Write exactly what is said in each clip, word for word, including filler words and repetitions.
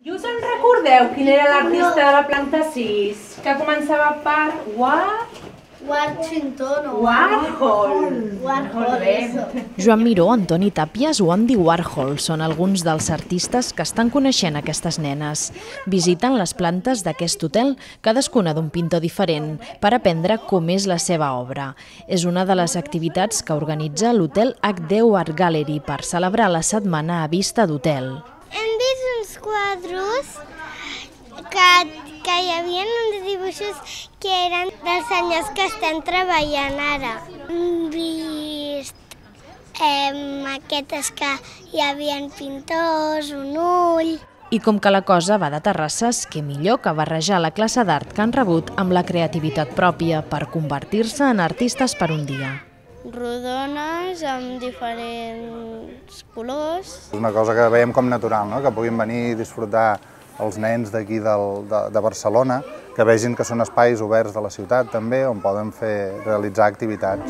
I us en recordeu quin era l'artista de la planta sis? Que començava per War... Washington o Warhol. Warhol, eso. Joan Miró, Antoni Tàpies o Andy Warhol són alguns dels artistes que estan coneixent aquestes nenes. Visiten les plantes d'aquest hotel, cadascuna d'un pintor diferent, per aprendre com és la seva obra. És una de les activitats que organitza l'Hotel H deu Art Gallery per celebrar la setmana a vista d'hotel. Hem vist uns quadros que, que hi havia uns dibuixos que eren dels senyors que estan treballant ara. Hem vist eh, aquestes que hi havia pintors, un ull... I com que la cosa va de terrasses, què millor que barrejar la classe d'art que han rebut amb la creativitat pròpia per convertir-se en artistes per un dia. Rodones amb diferents colors. És una cosa que veiem com natural, no? Que puguin venir i disfrutar els nens d'aquí de, de Barcelona, que vegin que són espais oberts de la ciutat també, on poden fer realitzar activitats.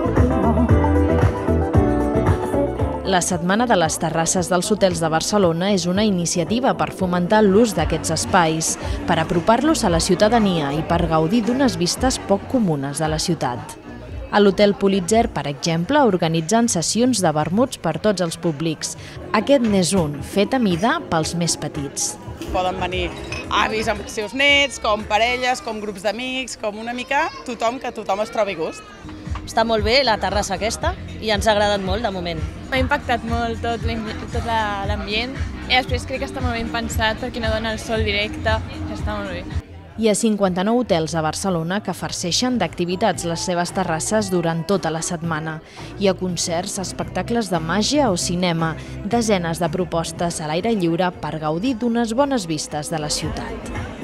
La Setmana de les Terrasses dels Hotels de Barcelona és una iniciativa per fomentar l'ús d'aquests espais, per apropar-los a la ciutadania i per gaudir d'unes vistes poc comunes de la ciutat. A l'Hotel Pulitzer, per exemple, organitzen sessions de vermuts per tots els públics. Aquest n'és un, fet a mida pels més petits. Poden venir avis amb els seus nets, com parelles, com grups d'amics, com una mica tothom, que tothom es trobi gust. Està molt bé la terrassa aquesta i ens ha agradat molt de moment. M'ha impactat molt tot l'ambient i després crec que està molt ben pensat perquè no dona el sol directe, està molt bé. Hi ha cinquanta-nou hotels a Barcelona que farceixen d'activitats les seves terrasses durant tota la setmana. Hi ha concerts, espectacles de màgia o cinema, desenes de propostes a l'aire lliure per gaudir d'unes bones vistes de la ciutat.